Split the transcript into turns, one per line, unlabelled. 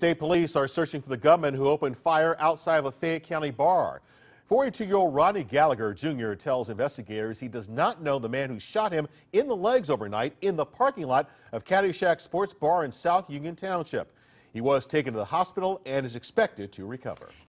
State police are searching for the gunman who opened fire outside of a Fayette County bar. 42-year-old Rodney Gallagher Jr. tells investigators he does not know the man who shot him in the legs overnight in the parking lot of Caddyshack Sports Bar in South Union Township. He was taken to the hospital and is expected to recover.